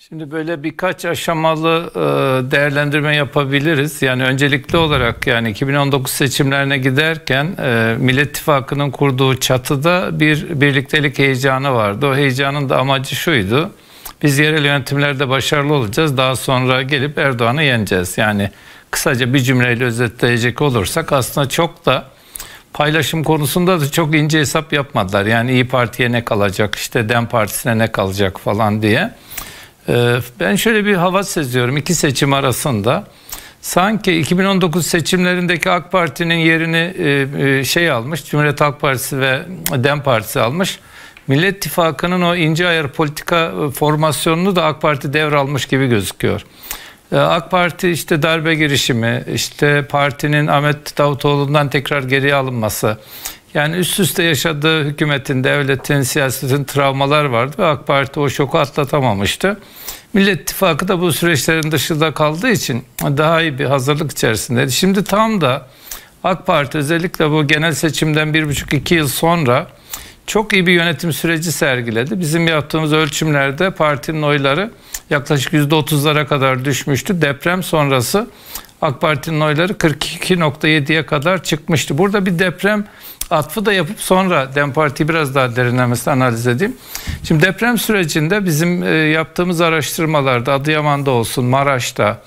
Şimdi böyle birkaç aşamalı değerlendirme yapabiliriz. Yani öncelikli olarak yani 2019 seçimlerine giderken Millet İttifakı'nın kurduğu çatıda bir birliktelik heyecanı vardı. O heyecanın da amacı şuydu: biz yerel yönetimlerde başarılı olacağız, daha sonra gelip Erdoğan'ı yeneceğiz. Yani kısaca bir cümleyle özetleyecek olursak aslında çok da paylaşım konusunda da çok ince hesap yapmadılar. Yani İYİ Parti'ye ne kalacak, işte DEM Partisi'ne ne kalacak falan diye. Ben şöyle bir hava seziyorum iki seçim arasında. Sanki 2019 seçimlerindeki AK Parti'nin yerini almış, Cumhuriyet Halk Partisi ve DEM Partisi almış. Millet İttifakı'nın o ince ayar politika formasyonunu da AK Parti devralmış gibi gözüküyor. AK Parti işte darbe girişimi, işte partinin Ahmet Davutoğlu'ndan tekrar geriye alınması, yani üst üste yaşadığı hükümetin, devletin, siyasetin travmalar vardı ve AK Parti o şoku atlatamamıştı. Millet İttifakı da bu süreçlerin dışında kaldığı için daha iyi bir hazırlık içerisindeydi. Şimdi tam da AK Parti özellikle bu genel seçimden 1,5-2 yıl sonra çok iyi bir yönetim süreci sergiledi. Bizim yaptığımız ölçümlerde partinin oyları yaklaşık %30'lara kadar düşmüştü. Deprem sonrası AK Parti'nin oyları 42,7'ye kadar çıkmıştı. Burada bir deprem atfı da yapıp sonra DEM Parti'yi biraz daha derinlemesine analiz edeyim. Şimdi deprem sürecinde bizim yaptığımız araştırmalarda Adıyaman'da olsun, Maraş'ta,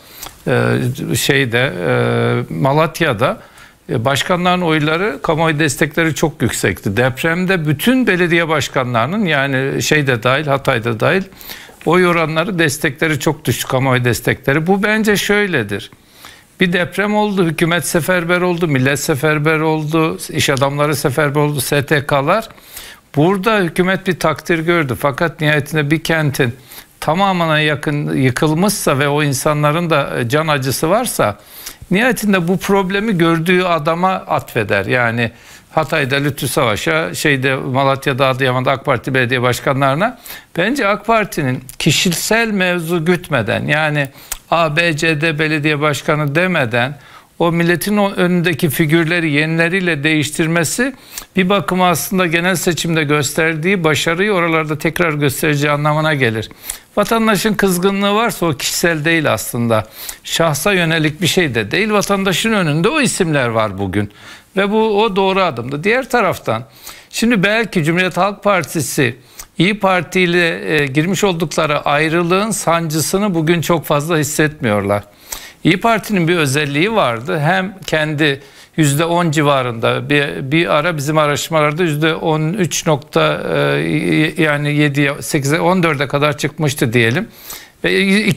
Malatya'da başkanların oyları, kamuoyu destekleri çok yüksekti. Depremde bütün belediye başkanlarının, yani dahil, Hatay'da dahil, oy oranları, destekleri çok düştü, kamuoyu destekleri. Bu bence şöyledir: bir deprem oldu, hükümet seferber oldu, millet seferber oldu, iş adamları seferber oldu, STK'lar. Burada hükümet bir takdir gördü. Fakat nihayetinde bir kentin tamamına yakın yıkılmışsa ve o insanların da can acısı varsa, nihayetinde bu problemi gördüğü adama atfeder. Yani Hatay'da Lütfü Savaş'a, Malatya'da, Adıyaman'da AK Parti belediye başkanlarına. Bence AK Parti'nin kişisel mevzu gütmeden, yani A, B, C, D belediye başkanı demeden o milletin önündeki figürleri yenileriyle değiştirmesi bir bakıma aslında genel seçimde gösterdiği başarıyı oralarda tekrar göstereceği anlamına gelir. Vatandaşın kızgınlığı varsa o kişisel değil aslında. Şahsa yönelik bir şey de değil. Vatandaşın önünde o isimler var bugün. Ve o doğru adımdı. Diğer taraftan şimdi belki Cumhuriyet Halk Partisi İYİ Parti ile girmiş oldukları ayrılığın sancısını bugün çok fazla hissetmiyorlar. İYİ Parti'nin bir özelliği vardı. Hem kendi %10 civarında bir ara bizim araştırmalarda %13.7'ye 8'e 14'e kadar çıkmıştı diyelim. Ve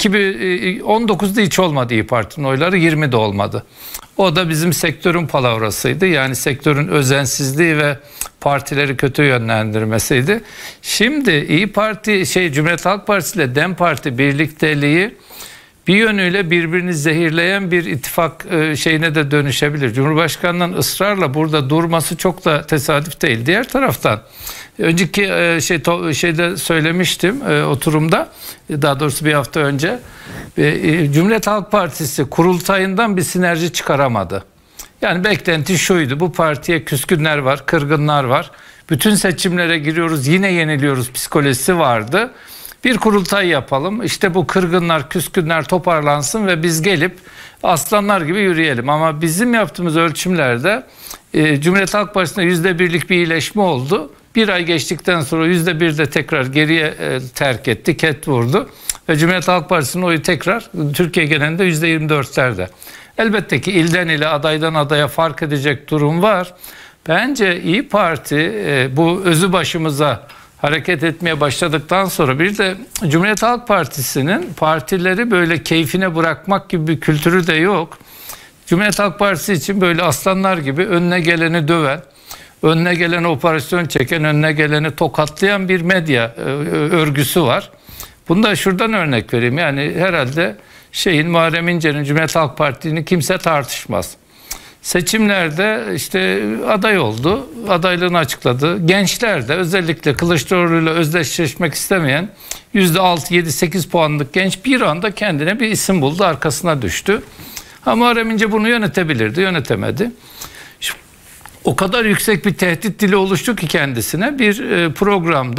2019'da hiç olmadı İYİ Parti'nin oyları, 20'de olmadı. O da bizim sektörün palavrasıydı. Yani sektörün özensizliği ve partileri kötü yönlendirmesiydi. Şimdi İYİ Parti, Cumhuriyet Halk Partisi ile DEM Parti birlikteliği bir yönüyle birbirini zehirleyen bir ittifak şeyine de dönüşebilir. Cumhurbaşkanının ısrarla burada durması çok da tesadüf değil. Diğer taraftan önceki şeyde söylemiştim, oturumda, daha doğrusu bir hafta önce, Cumhuriyet Halk Partisi kurultayından bir sinerji çıkaramadı. Yani beklenti şuydu: bu partiye küskünler var, kırgınlar var. Bütün seçimlere giriyoruz, yine yeniliyoruz psikolojisi vardı. Bir kurultay yapalım, işte bu kırgınlar, küskünler toparlansın ve biz gelip aslanlar gibi yürüyelim. Ama bizim yaptığımız ölçümlerde Cumhuriyet Halk Partisi'nde %1'lik bir iyileşme oldu. Bir ay geçtikten sonra %1'de tekrar geriye terk etti, ket vurdu. Ve Cumhuriyet Halk Partisi'nin oyu tekrar Türkiye genelinde %24'lerde. Elbette ki ilden ile, adaydan adaya fark edecek durum var. Bence İYİ Parti bu özü başımıza hareket etmeye başladıktan sonra, bir de Cumhuriyet Halk Partisi'nin partileri böyle keyfine bırakmak gibi bir kültürü de yok. Cumhuriyet Halk Partisi için böyle aslanlar gibi önüne geleni döven, önüne geleni operasyon çeken, önüne geleni tokatlayan bir medya örgüsü var. Bunu da şuradan örnek vereyim. Yani herhalde Muharrem İnce'nin, Cumhuriyet Halk Partisi'ni kimse tartışmaz. Seçimlerde aday oldu, adaylığını açıkladı. Gençler de, özellikle Kılıçdaroğlu'yla özdeşleşmek istemeyen %6, 7, 8 puanlık genç bir anda kendine bir isim buldu, arkasına düştü. Ama Muharrem İnce bunu yönetebilirdi, yönetemedi. O kadar yüksek bir tehdit dili oluştu ki kendisine bir programda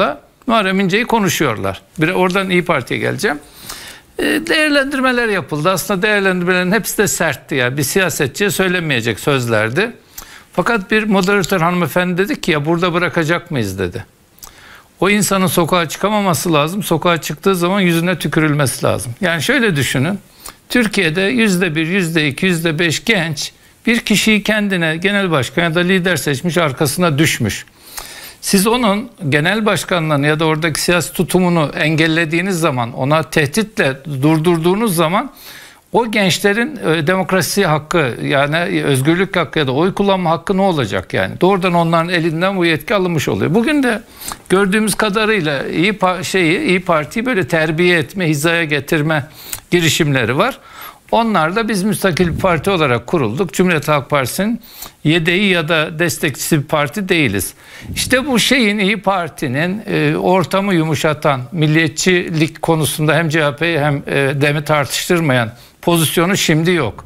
Muharrem İnce'yi konuşuyorlar. Oradan İYİ Parti'ye geleceğim. Değerlendirmeler yapıldı. Aslında değerlendirmelerin hepsi de sertti. Yani bir siyasetçiye söylenmeyecek sözlerdi. Fakat bir moderatör hanımefendi dedi ki ya burada bırakacak mıyız dedi. O insanın sokağa çıkamaması lazım. Sokağa çıktığı zaman yüzüne tükürülmesi lazım. Yani şöyle düşünün. Türkiye'de %1, %2, %5 genç bir kişiyi kendine genel başkan ya da lider seçmiş, arkasına düşmüş. Siz onun genel başkanlığını ya da oradaki siyasi tutumunu engellediğiniz zaman, ona tehditle durdurduğunuz zaman o gençlerin demokrasi hakkı, yani özgürlük hakkı ya da oy kullanma hakkı ne olacak yani? Doğrudan onların elinden bu yetki alınmış oluyor. Bugün de gördüğümüz kadarıyla İYİ Parti'yi böyle terbiye etme, hizaya getirme girişimleri var. Onlar da biz müstakil bir parti olarak kurulduk. Cumhuriyet Halk Partisi'nin yedeği ya da destekçisi bir parti değiliz. İşte bu İYİ Parti'nin ortamı yumuşatan, milliyetçilik konusunda hem CHP'yi hem DEM'i tartıştırmayan pozisyonu şimdi yok.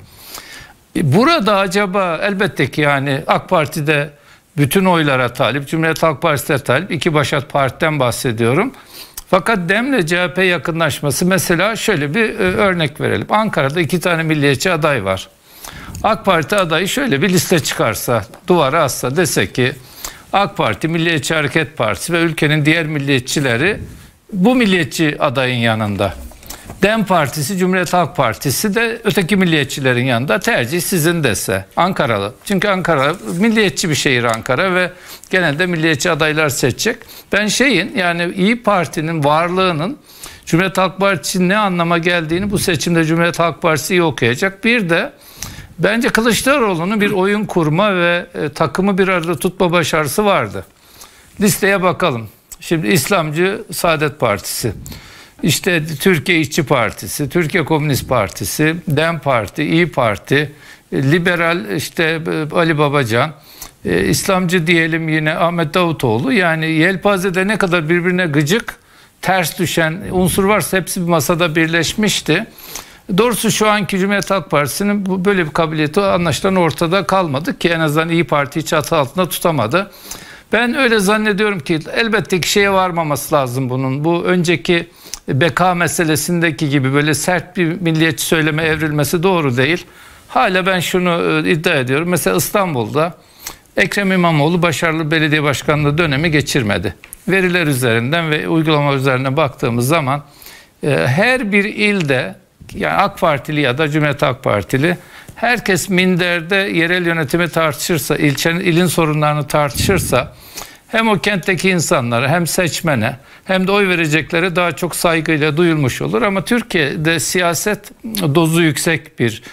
Burada acaba elbette ki yani AK Parti'de bütün oylara talip, Cumhuriyet Halk Partisi'ne talip, iki başat partiden bahsediyorum. Fakat DEM'le CHP yakınlaşması, mesela şöyle bir örnek verelim. Ankara'da 2 tane milliyetçi aday var. AK Parti adayı şöyle bir liste çıkarsa, duvara assa, dese ki AK Parti, Milliyetçi Hareket Partisi ve ülkenin diğer milliyetçileri bu milliyetçi adayın yanında. DEM Partisi, Cumhuriyet Halk Partisi de öteki milliyetçilerin yanında, tercih sizin dese. Ankaralı. Çünkü Ankara milliyetçi bir şehir, Ankara, ve genelde milliyetçi adaylar seçecek. Ben yani İYİ Parti'nin varlığının Cumhuriyet Halk Partisi'nin ne anlama geldiğini bu seçimde Cumhuriyet Halk Partisi iyi okuyacak. Bir de bence Kılıçdaroğlu'nun bir oyun kurma ve takımı bir arada tutma başarısı vardı. Listeye bakalım. Şimdi İslamcı Saadet Partisi, İşte Türkiye İşçi Partisi, Türkiye Komünist Partisi, DEM Parti, İYİ Parti, liberal işte Ali Babacan, İslamcı diyelim yine Ahmet Davutoğlu. Yani yelpazede ne kadar birbirine gıcık, ters düşen unsur varsa hepsi bir masada birleşmişti. Doğrusu şu anki Cumhuriyet Halk Partisi'nin böyle bir kabiliyeti anlaşılan ortada kalmadı ki en azından İYİ Parti'yi çatı altında tutamadı. Ben öyle zannediyorum ki elbette ki şeye varmaması lazım bunun. Bu önceki beka meselesindeki gibi böyle sert bir milliyetçi söyleme evrilmesi doğru değil. Hala ben şunu iddia ediyorum. Mesela İstanbul'da Ekrem İmamoğlu başarılı belediye başkanlığı dönemi geçirmedi. Veriler üzerinden ve uygulama üzerine baktığımız zaman her bir ilde, yani AK Partili ya da Cumhuriyet Halk Partili, herkes minderde yerel yönetimi tartışırsa, ilin sorunlarını tartışırsa, hem o kentteki insanlara hem seçmene hem de oy vereceklere daha çok saygıyla duyulmuş olur. Ama Türkiye'de siyaset dozu yüksek bir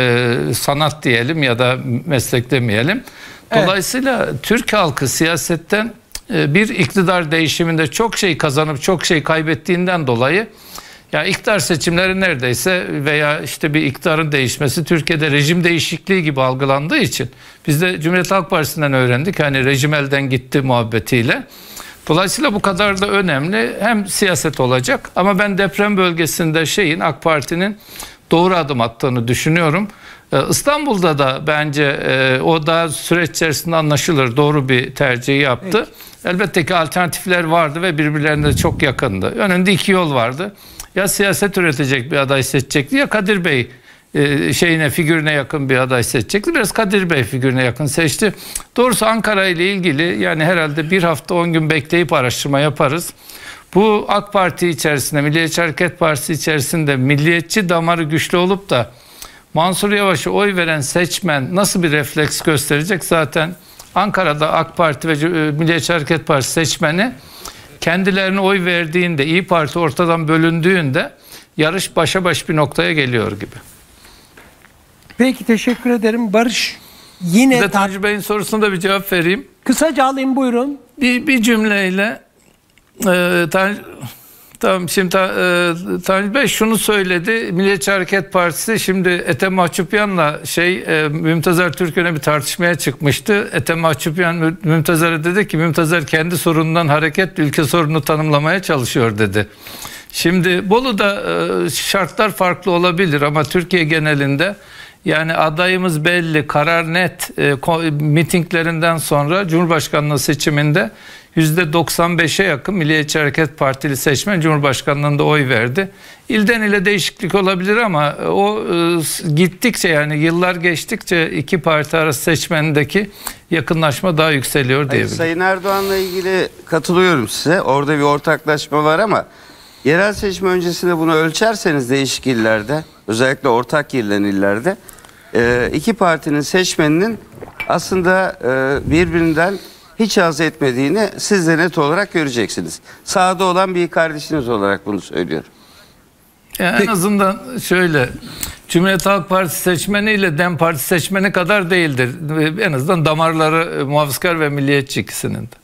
sanat diyelim ya da meslek demeyelim. Dolayısıyla Türk halkı siyasetten bir iktidar değişiminde çok şey kazanıp çok şey kaybettiğinden dolayı, ya iktidar seçimleri neredeyse veya işte bir iktidarın değişmesi Türkiye'de rejim değişikliği gibi algılandığı için, biz de Cumhuriyet Halk Partisi'nden öğrendik hani rejim elden gitti muhabbetiyle. Dolayısıyla bu kadar da önemli hem siyaset olacak, ama ben deprem bölgesinde AK Parti'nin doğru adım attığını düşünüyorum. İstanbul'da da bence o da süreç içerisinde anlaşılır, doğru bir tercih yaptı. Evet. Elbette ki alternatifler vardı ve birbirlerine çok yakındı. Önünde 2 yol vardı. Ya siyaset üretecek bir aday seçecekti ya Kadir Bey figürüne yakın bir aday seçecekti. Biraz Kadir Bey figürüne yakın seçti. Doğrusu Ankara ile ilgili yani herhalde bir hafta 10 gün bekleyip araştırma yaparız. Bu AK Parti içerisinde, Milliyetçi Hareket Partisi içerisinde milliyetçi damarı güçlü olup da Mansur Yavaş'a oy veren seçmen nasıl bir refleks gösterecek? Zaten Ankara'da AK Parti ve Milliyetçi Hareket Partisi seçmeni kendilerine oy verdiğinde, İYİ Parti ortadan bölündüğünde yarış başa baş bir noktaya geliyor gibi. Peki, teşekkür ederim. Barış, yine... Bir de Tanju Bey'in sorusuna da bir cevap vereyim. Kısaca alayım, buyurun. Bir cümleyle tamam, şimdi Tanju Bey şunu söyledi. Milliyetçi Hareket Partisi şimdi Ethem Mahçupyan'la Mümtazer Türkön'e bir tartışmaya çıkmıştı. Ethem Mahçupyan Mümtazer'e dedi ki Mümtazer kendi sorunundan hareketle ülke sorununu tanımlamaya çalışıyor dedi. Şimdi Bolu'da şartlar farklı olabilir ama Türkiye genelinde Yani adayımız belli, karar net. Mitinglerinden sonra Cumhurbaşkanlığı seçiminde %95'e yakın Milliyetçi Hareket Partili seçmen Cumhurbaşkanlığında oy verdi. İlden ile değişiklik olabilir ama o gittikçe, yani yıllar geçtikçe iki parti arası seçmenindeki yakınlaşma daha yükseliyor diyebilirim. Sayın Erdoğan'la ilgili katılıyorum size. Orada bir ortaklaşma var ama yerel seçim öncesinde bunu ölçerseniz değişik illerde, özellikle ortak girilen illerde iki partinin seçmeninin aslında birbirinden hiç haz etmediğini siz de net olarak göreceksiniz. Sağda olan bir kardeşiniz olarak bunu söylüyorum. Yani en azından şöyle, Cumhuriyet Halk Partisi seçmeni ile DEM Parti seçmeni kadar değildir. En azından damarları muhafazakar ve milliyetçi ikisinin de.